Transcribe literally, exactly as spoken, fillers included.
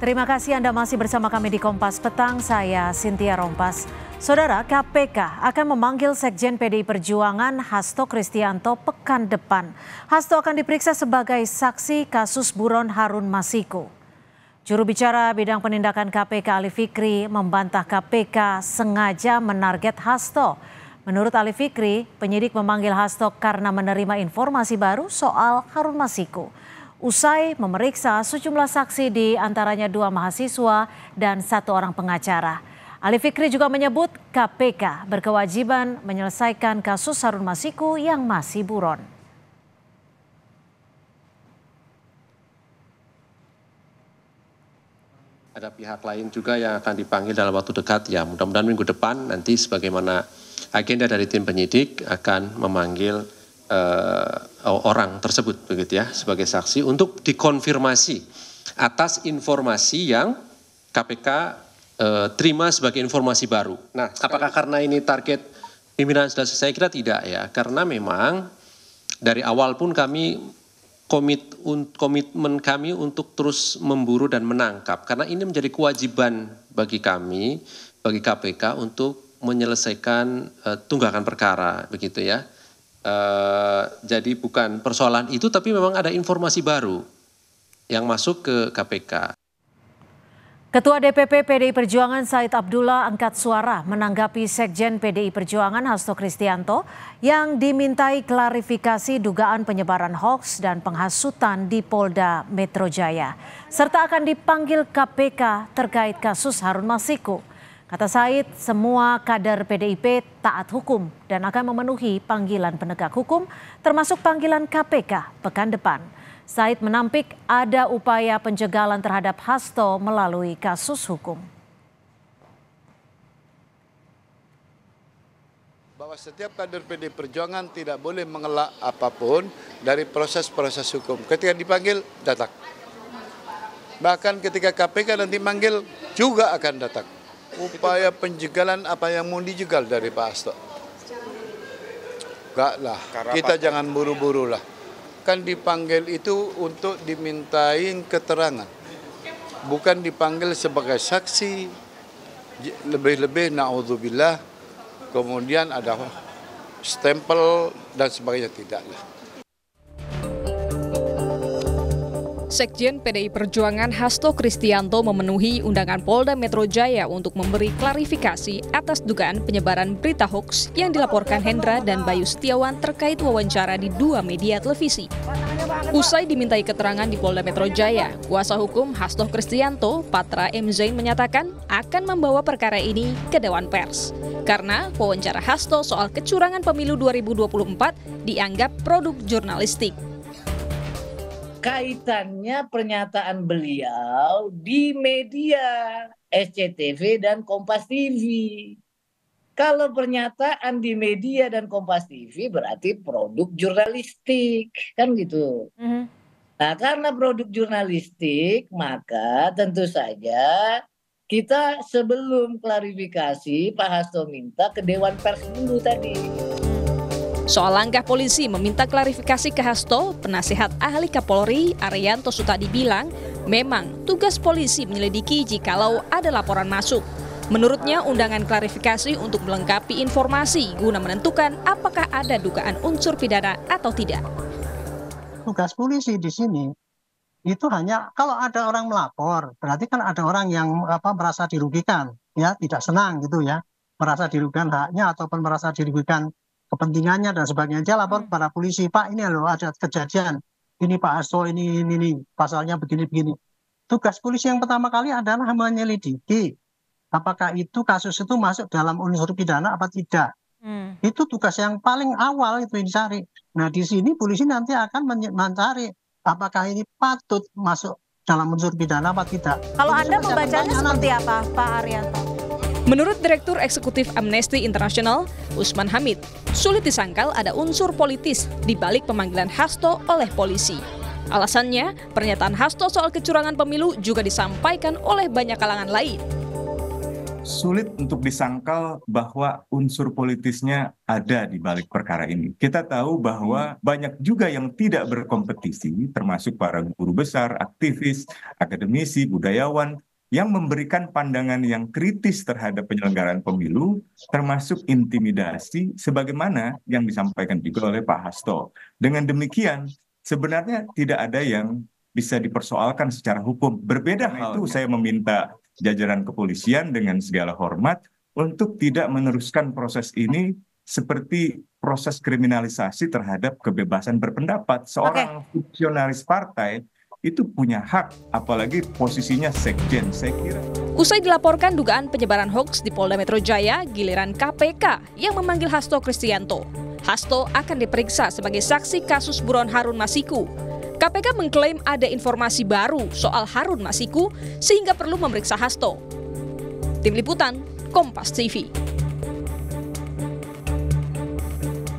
Terima kasih Anda masih bersama kami di Kompas Petang, saya Cynthia Rompas. Saudara, K P K akan memanggil Sekjen P D I Perjuangan Hasto Kristianto pekan depan. Hasto akan diperiksa sebagai saksi kasus buron Harun Masiku. Juru bicara bidang penindakan K P K Ali Fikri membantah K P K sengaja menarget Hasto. Menurut Ali Fikri, penyidik memanggil Hasto karena menerima informasi baru soal Harun Masiku. Usai memeriksa sejumlah saksi di antaranya dua mahasiswa dan satu orang pengacara. Ali Fikri juga menyebut K P K berkewajiban menyelesaikan kasus Harun Masiku yang masih buron. Ada pihak lain juga yang akan dipanggil dalam waktu dekat, ya mudah-mudahan minggu depan nanti sebagaimana agenda dari tim penyidik akan memanggil uh, orang tersebut begitu ya sebagai saksi untuk dikonfirmasi atas informasi yang K P K uh, terima sebagai informasi baru. Nah, apakah karena ini target pimpinan sudah selesai? Saya kira tidak ya, karena memang dari awal pun kami komit, komitmen kami untuk terus memburu dan menangkap, karena ini menjadi kewajiban bagi kami, bagi K P K untuk menyelesaikan uh, tunggakan perkara begitu ya. Uh, jadi bukan persoalan itu, tapi memang ada informasi baru yang masuk ke K P K. Ketua D P P P D I Perjuangan Said Abdullah angkat suara menanggapi Sekjen P D I Perjuangan Hasto Kristianto yang dimintai klarifikasi dugaan penyebaran hoaks dan penghasutan di Polda Metro Jaya, serta akan dipanggil K P K terkait kasus Harun Masiku. Kata Said, semua kader P D I P taat hukum dan akan memenuhi panggilan penegak hukum, termasuk panggilan K P K pekan depan. Said menampik ada upaya penjagalan terhadap Hasto melalui kasus hukum. Bahwa setiap kader P D I Perjuangan tidak boleh mengelak apapun dari proses-proses hukum. Ketika dipanggil, datang. Bahkan ketika K P K nanti manggil, juga akan datang. Upaya penjegalan apa yang mau dijegal dari Pak Hasto? Enggak lah, kita jangan buru-buru lah. Kan dipanggil itu untuk dimintain keterangan. Bukan dipanggil sebagai saksi, lebih-lebih na'udzubillah, kemudian ada stempel dan sebagainya, tidak lah. Sekjen P D I Perjuangan Hasto Kristianto memenuhi undangan Polda Metro Jaya untuk memberi klarifikasi atas dugaan penyebaran berita hoaks yang dilaporkan Hendra dan Bayu Setiawan terkait wawancara di dua media televisi. Usai dimintai keterangan di Polda Metro Jaya, kuasa hukum Hasto Kristianto, Patra M. Zain, menyatakan akan membawa perkara ini ke Dewan Pers. Karena wawancara Hasto soal kecurangan pemilu dua ribu dua puluh empat dianggap produk jurnalistik. Kaitannya pernyataan beliau di media S C T V dan Kompas T V. Kalau pernyataan di media dan Kompas T V berarti produk jurnalistik, kan gitu. Mm-hmm. Nah, karena produk jurnalistik, maka tentu saja kita sebelum klarifikasi Pak Hasto minta ke Dewan Pers dulu tadi. Soal langkah polisi meminta klarifikasi ke Hasto, penasihat ahli Kapolri Arianto Sutadi bilang memang tugas polisi menyelidiki jikalau ada laporan masuk. Menurutnya undangan klarifikasi untuk melengkapi informasi guna menentukan apakah ada dugaan unsur pidana atau tidak. Tugas polisi di sini itu hanya kalau ada orang melapor, berarti kan ada orang yang apa merasa dirugikan, ya tidak senang gitu ya, merasa dirugikan haknya ataupun merasa dirugikan kepentingannya dan sebagainya. Dia lapor kepada polisi, Pak ini loh ada kejadian, ini Pak Hasto ini, ini, ini pasalnya begini-begini. Tugas polisi yang pertama kali adalah menyelidiki apakah itu kasus itu masuk dalam unsur pidana apa tidak. Hmm. Itu tugas yang paling awal itu yang dicari. Nah di sini polisi nanti akan mencari apakah ini patut masuk dalam unsur pidana apa tidak. Kalau itu Anda membacanya seperti apa Pak Arianto? Menurut Direktur Eksekutif Amnesty International, Usman Hamid, sulit disangkal ada unsur politis di balik pemanggilan Hasto oleh polisi. Alasannya, pernyataan Hasto soal kecurangan pemilu juga disampaikan oleh banyak kalangan lain. sulit untuk disangkal bahwa unsur politisnya ada di balik perkara ini. Kita tahu bahwa banyak juga yang tidak berkompetisi, termasuk para guru besar, aktivis, akademisi, budayawan, yang memberikan pandangan yang kritis terhadap penyelenggaraan pemilu, termasuk intimidasi, sebagaimana yang disampaikan juga oleh Pak Hasto. Dengan demikian, sebenarnya tidak ada yang bisa dipersoalkan secara hukum. Berbeda hal itu, saya meminta jajaran kepolisian dengan segala hormat untuk tidak meneruskan proses ini seperti proses kriminalisasi terhadap kebebasan berpendapat. Seorang okay. fungsionaris partai itu punya hak, apalagi posisinya sekjen, saya kira. Usai dilaporkan dugaan penyebaran hoaks di Polda Metro Jaya, giliran K P K yang memanggil Hasto Kristianto. Hasto akan diperiksa sebagai saksi kasus buron Harun Masiku. K P K mengklaim ada informasi baru soal Harun Masiku sehingga perlu memeriksa Hasto. Tim Liputan, Kompas T V.